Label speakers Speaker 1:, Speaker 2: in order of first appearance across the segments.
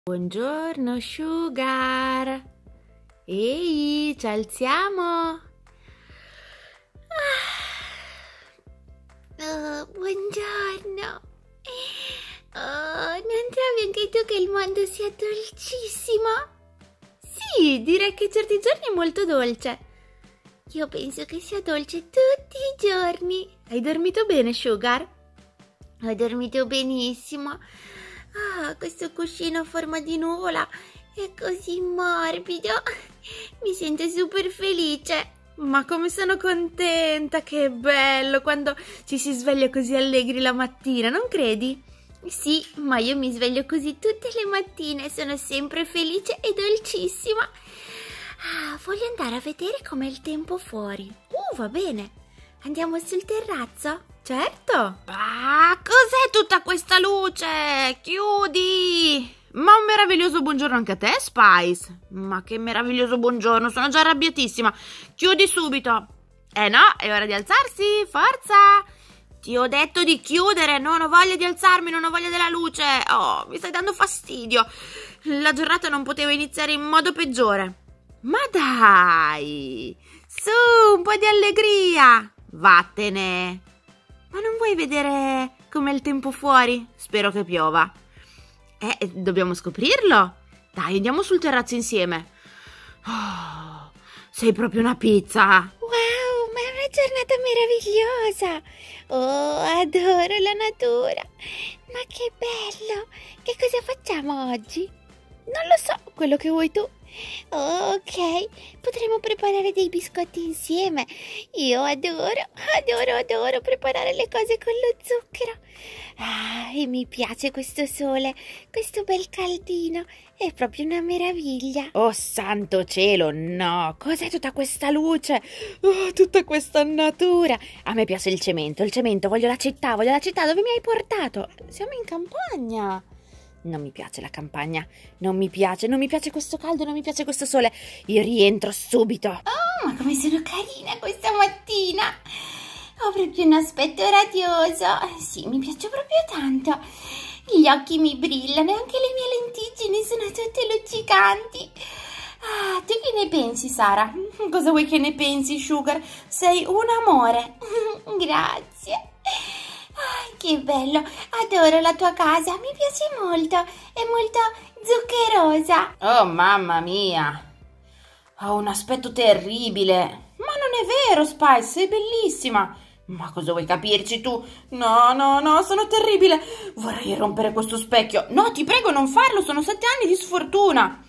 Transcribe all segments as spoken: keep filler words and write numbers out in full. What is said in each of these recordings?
Speaker 1: Buongiorno Sugar. Ehi, ci alziamo?
Speaker 2: Oh, buongiorno. Oh, non trovi anche tu che il mondo sia dolcissimo?
Speaker 1: Sì, direi che certi giorni è molto dolce.
Speaker 2: Io penso che sia dolce tutti i giorni.
Speaker 1: Hai dormito bene, Sugar?
Speaker 2: Ho dormito benissimo. Ah, questo cuscino a forma di nuvola è così morbido. Mi sento super felice.
Speaker 1: Ma come sono contenta, che bello quando ci si sveglia così allegri la mattina, non credi?
Speaker 2: Sì, ma io mi sveglio così tutte le mattine, sono sempre felice e dolcissima. Ah, voglio andare a vedere com'è il tempo fuori. Uh, va bene. Andiamo sul terrazzo?
Speaker 1: Certo. Ah, cos'è tutta questa luce? Chiudi! Ma un meraviglioso buongiorno anche a te, Spice. Ma che meraviglioso buongiorno, sono già arrabbiatissima. Chiudi subito. Eh no, è ora di alzarsi, forza. Ti ho detto di chiudere, non ho voglia di alzarmi, non ho voglia della luce. Oh, mi stai dando fastidio. La giornata non poteva iniziare in modo peggiore. Ma dai, su, un po' di allegria. Vattene. Ma non vuoi vedere com'è il tempo fuori? Spero che piova. Eh, dobbiamo scoprirlo. Dai, andiamo sul terrazzo insieme. Oh, sei proprio una pizza.
Speaker 2: Wow, ma è una giornata meravigliosa. Oh, adoro la natura. Ma che bello. Che cosa facciamo oggi? Non lo so, quello che vuoi tu. Oh, ok, potremo preparare dei biscotti insieme. Io adoro, adoro, adoro preparare le cose con lo zucchero. Ah, e mi piace questo sole, questo bel caldino. È proprio una meraviglia.
Speaker 1: Oh santo cielo, no, cos'è tutta questa luce? Oh, tutta questa natura. A me piace il cemento, il cemento, voglio la città, voglio la città. Dove mi hai portato? Siamo in campagna. Non mi piace la campagna, non mi piace, non mi piace questo caldo, non mi piace questo sole. Io rientro subito.
Speaker 2: Oh, ma come sono carina questa mattina. Ho proprio un aspetto radioso. Sì, mi piace proprio tanto. Gli occhi mi brillano e anche le mie lentiggini sono tutte luccicanti. Ah, tu che ne pensi, Sara?
Speaker 1: Cosa vuoi che ne pensi, Sugar? Sei un amore.
Speaker 2: Grazie. Ah, che bello, adoro la tua casa, mi piace molto, è molto zuccherosa.
Speaker 1: Oh mamma mia, ho un aspetto terribile. Ma non è vero, Spice, sei bellissima. Ma cosa vuoi capirci tu? No, no, no, sono terribile. Vorrei rompere questo specchio. No, ti prego, non farlo, sono sette anni di sfortuna.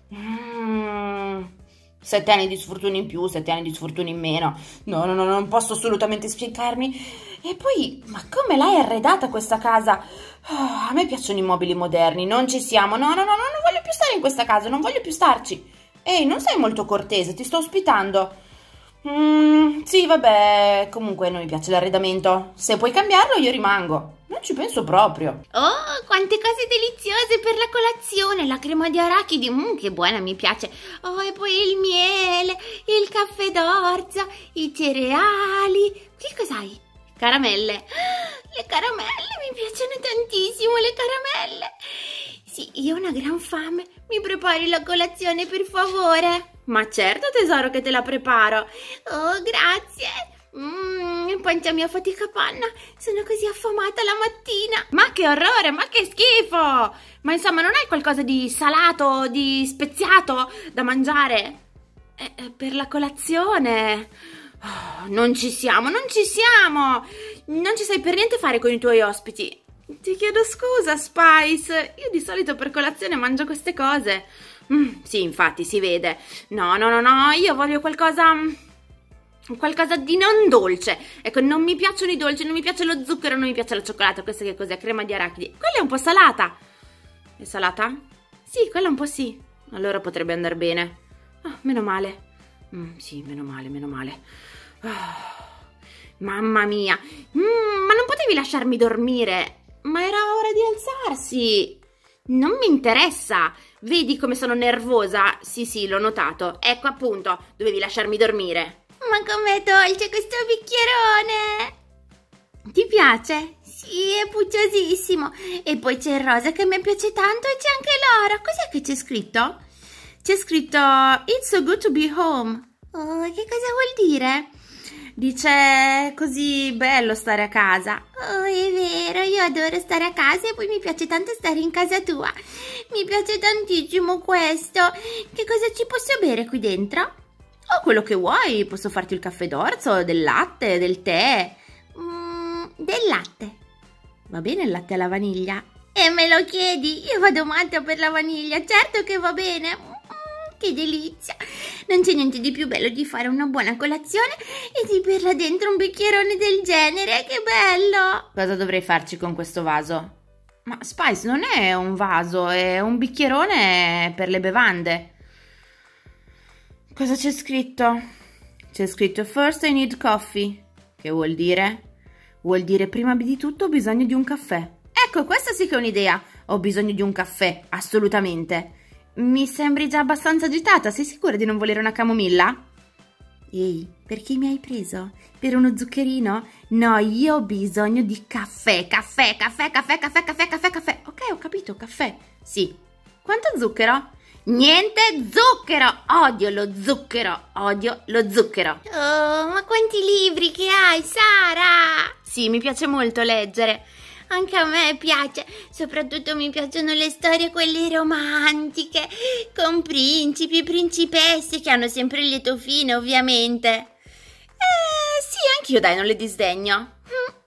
Speaker 1: Mm. Sette anni di sfortuna in più, sette anni di sfortuna in meno. No, no, no, non posso assolutamente spiegarmi. E poi, ma come l'hai arredata questa casa? Oh, a me piacciono i mobili moderni, non ci siamo. No, no, no, no, non voglio più stare in questa casa, non voglio più starci. Ehi, non sei molto cortese, ti sto ospitando. Mm, sì, vabbè, comunque non mi piace l'arredamento. Se puoi cambiarlo, io rimango. Non ci penso proprio.
Speaker 2: Oh, quante cose deliziose per la colazione. La crema di arachidi, mm, che buona, mi piace. Oh, e poi il miele, il caffè d'orzo, i cereali. Che cos'hai? Caramelle. Le caramelle, mi piacciono tantissimo le caramelle. Sì, io ho una gran fame. Mi prepari la colazione, per favore?
Speaker 1: Ma certo, tesoro, che te la preparo.
Speaker 2: Oh, grazie. Mmm, pancia mia fatica panna. Sono così affamata la mattina.
Speaker 1: Ma che orrore, ma che schifo. Ma insomma, non hai qualcosa di salato, di speziato da mangiare? Eh, eh, per la colazione. Oh, non ci siamo, non ci siamo. Non ci sai per niente fare con i tuoi ospiti. Ti chiedo scusa, Spice. Io di solito per colazione mangio queste cose. Mm, sì, infatti, si vede. No, no, no, no, io voglio qualcosa... qualcosa di non dolce. Ecco, non mi piacciono i dolci, non mi piace lo zucchero, non mi piace la cioccolata. Questa che cos'è? Crema di arachidi. Quella è un po' salata. È salata? Sì, quella un po' sì. Allora potrebbe andare bene. Oh, meno male. Mm, sì, meno male, meno male. Oh, mamma mia. Mm, ma non potevi lasciarmi dormire? Ma era ora di alzarsi. Non mi interessa. Vedi come sono nervosa? Sì, sì, l'ho notato. Ecco appunto, dovevi lasciarmi dormire.
Speaker 2: Ma com'è dolce questo bicchierone!
Speaker 1: Ti piace? sì, è pucciosissimo. E poi c'è il rosa che mi piace tanto e c'è anche l'oro. Cos'è che c'è scritto? C'è scritto It's so good to be home. Oh, che cosa vuol dire? Dice così bello stare a casa. Oh, è vero, io adoro stare a casa e poi mi piace tanto stare in casa tua. Mi piace tantissimo questo. Che cosa ci posso bere qui dentro? Oh, quello che vuoi. Posso farti il caffè d'orzo, del latte, del tè. Mm, del latte. Va bene il latte alla vaniglia? E me lo chiedi? Io vado matta per la vaniglia. Certo che va bene. Che delizia! Non c'è niente di più bello di fare una buona colazione e di berla dentro un bicchierone del genere. Che bello! Cosa dovrei farci con questo vaso? Ma Spice, non è un vaso, è un bicchierone per le bevande. Cosa c'è scritto? C'è scritto First I need coffee. Che vuol dire? Vuol dire prima di tutto ho bisogno di un caffè. Ecco, questa sì che è un'idea. Ho bisogno di un caffè, assolutamente. Mi sembri già abbastanza agitata, sei sicura di non volere una camomilla? Ehi, perché mi hai preso? Per uno zuccherino? No, io ho bisogno di caffè, caffè, caffè, caffè, caffè, caffè, caffè, caffè. Ok, ho capito, caffè. Sì. Quanto zucchero? Niente zucchero! Odio lo zucchero, odio lo zucchero. Oh, ma quanti libri che hai, Sara? Sì, mi piace molto leggere. Anche a me piace, soprattutto mi piacciono le storie quelle romantiche, con principi e principesse che hanno sempre il lieto fine, ovviamente. Eh, sì, anch'io dai, non le disdegno.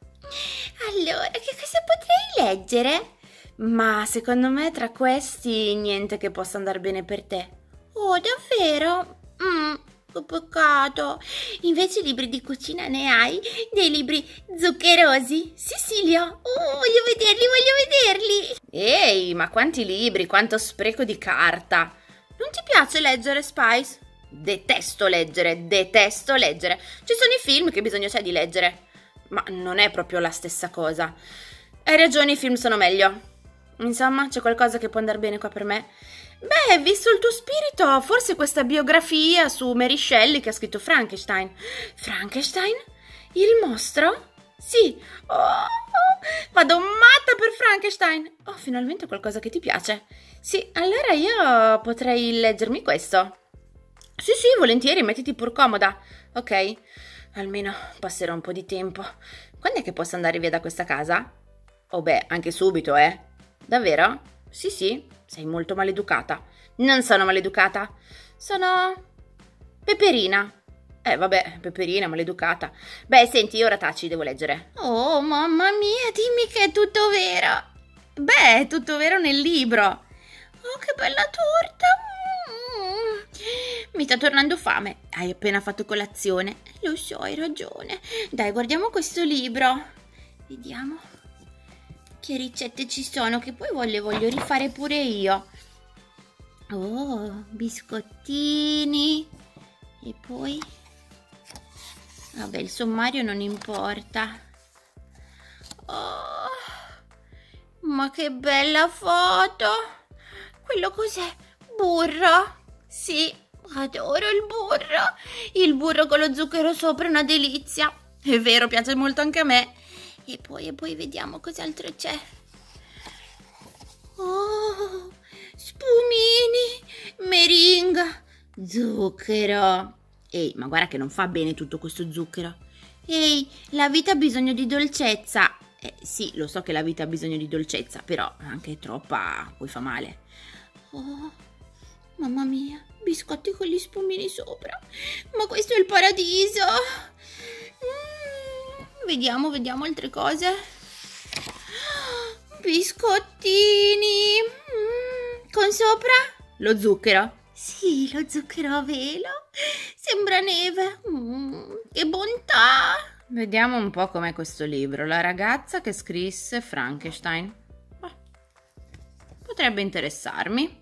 Speaker 1: Allora, che cosa potrei leggere? Ma secondo me tra questi niente che possa andare bene per te. Oh, davvero? Mm. Che peccato. Invece libri di cucina ne hai? Dei libri zuccherosi? Sì, sì, li ho. Oh, voglio vederli, voglio vederli. Ehi, ma quanti libri, quanto spreco di carta. Non ti piace leggere, Spice? Detesto leggere, detesto leggere. Ci sono i film che bisogno c'è di leggere. Ma non è proprio la stessa cosa. Hai ragione, i film sono meglio. Insomma, c'è qualcosa che può andare bene qua per me? Beh, visto il tuo spirito, forse questa biografia su Mary Shelley che ha scritto Frankenstein. Frankenstein? Il mostro? Sì. Oh, oh, vado matta per Frankenstein. Oh, finalmente qualcosa che ti piace. Sì, allora io potrei leggermi questo. Sì, sì, volentieri, mettiti pur comoda. Ok, almeno passerò un po' di tempo. Quando è che posso andare via da questa casa? Oh beh, anche subito, eh. Davvero? Sì, sì. Sei molto maleducata. Non sono maleducata. Sono Peperina. Eh, vabbè, Peperina, maleducata. Beh, senti, ora taci, devo leggere. Oh, mamma mia, dimmi che è tutto vero. Beh, è tutto vero nel libro. Oh, che bella torta. Mm. Mi sta tornando fame. Hai appena fatto colazione. Lo so, hai ragione. Dai, guardiamo questo libro. Vediamo che ricette ci sono, che poi voglio, voglio rifare pure io. Oh, biscottini. E poi vabbè, il sommario non importa. Oh, ma che bella foto. Quello cos'è? Burro? Sì, adoro il burro. Il burro con lo zucchero sopra è una delizia. È vero, piace molto anche a me. E poi, e poi vediamo cos'altro c'è. Oh, spumini, meringa, zucchero. Ehi, ma guarda che non fa bene tutto questo zucchero. Ehi, la vita ha bisogno di dolcezza. Eh, sì, lo so che la vita ha bisogno di dolcezza, però anche troppa poi fa male. Oh, mamma mia, biscotti con gli spumini sopra. Ma questo è il paradiso. Mm. Vediamo, vediamo altre cose. Biscottini. Mm, con sopra lo zucchero. Sì, lo zucchero a velo. Sembra neve. Mm, che bontà. Vediamo un po' com'è questo libro. La ragazza che scrisse Frankenstein. Oh, potrebbe interessarmi.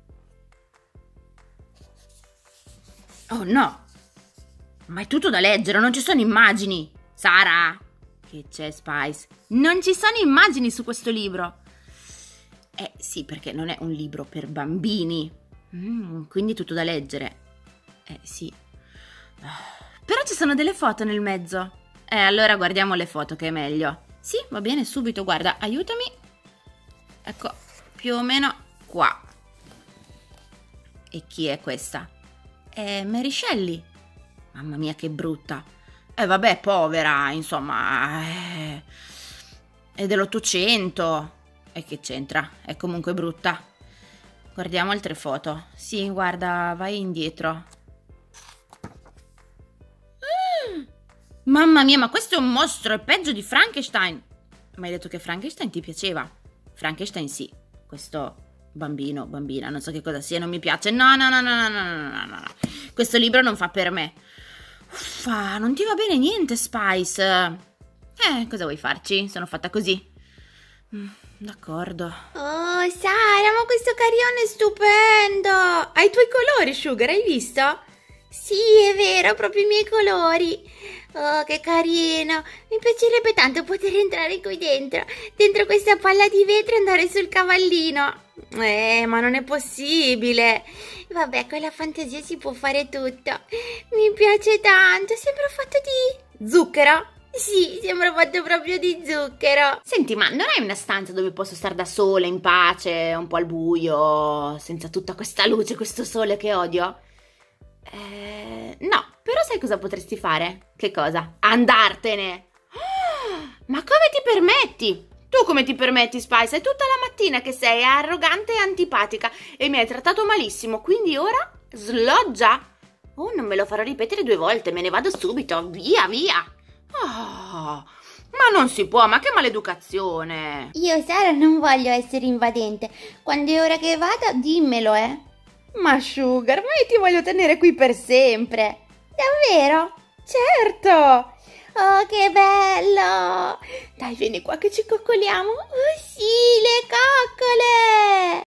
Speaker 1: Oh no. Ma è tutto da leggere, non ci sono immagini. Sara, che c'è, Spice? Non ci sono immagini su questo libro. Eh sì, perché non è un libro per bambini. Mm, quindi tutto da leggere. Eh sì. Però ci sono delle foto nel mezzo. Eh, allora guardiamo le foto che è meglio. Sì, va bene, subito, guarda, aiutami. Ecco, più o meno qua. E chi è questa? È Mary Shelley. Mamma mia, che brutta. E vabbè, povera, insomma, eh, è dell'Ottocento. E che c'entra? È comunque brutta. Guardiamo altre foto. Sì, guarda, vai indietro. Mamma mia, ma questo è un mostro, è peggio di Frankenstein. Ma hai detto che Frankenstein ti piaceva? Frankenstein sì, questo bambino, bambina, non so che cosa sia, non mi piace. No, no, no, no, no, no, no, no, no. Questo libro non fa per me. Uffa, non ti va bene niente, Spice. Eh, cosa vuoi farci? Sono fatta così. Mm, d'accordo.
Speaker 2: Oh, Sara, ma questo carillon è stupendo! Ha i tuoi colori, Sugar, hai visto? Sì, è vero, proprio i miei colori. Oh, che carino! Mi piacerebbe tanto poter entrare qui dentro, dentro questa palla di vetro e andare sul cavallino. Eh, ma non è possibile. Vabbè, con la fantasia si può fare tutto. Mi piace tanto, sembra fatto di zucchero. Sì, sembra fatto proprio di zucchero.
Speaker 1: Senti, ma non hai una stanza dove posso stare da sola, in pace, un po' al buio, senza tutta questa luce, questo sole che odio? Eh, no, però sai cosa potresti fare? Che cosa? Andartene! Oh, ma come ti permetti? Tu come ti permetti, Spice? È tutta la mattina che sei arrogante e antipatica e mi hai trattato malissimo, quindi ora sloggia! Oh, non me lo farò ripetere due volte, me ne vado subito, via, via! Oh, ma non si può, ma che maleducazione!
Speaker 2: Io, Sara, non voglio essere invadente. Quando è ora che vada, dimmelo, eh.
Speaker 1: Ma Sugar, ma io ti voglio tenere qui per sempre!
Speaker 2: Davvero?
Speaker 1: Certo!
Speaker 2: Oh, che bello!
Speaker 1: Dai, vieni qua che ci coccoliamo!
Speaker 2: Oh sì, le coccole!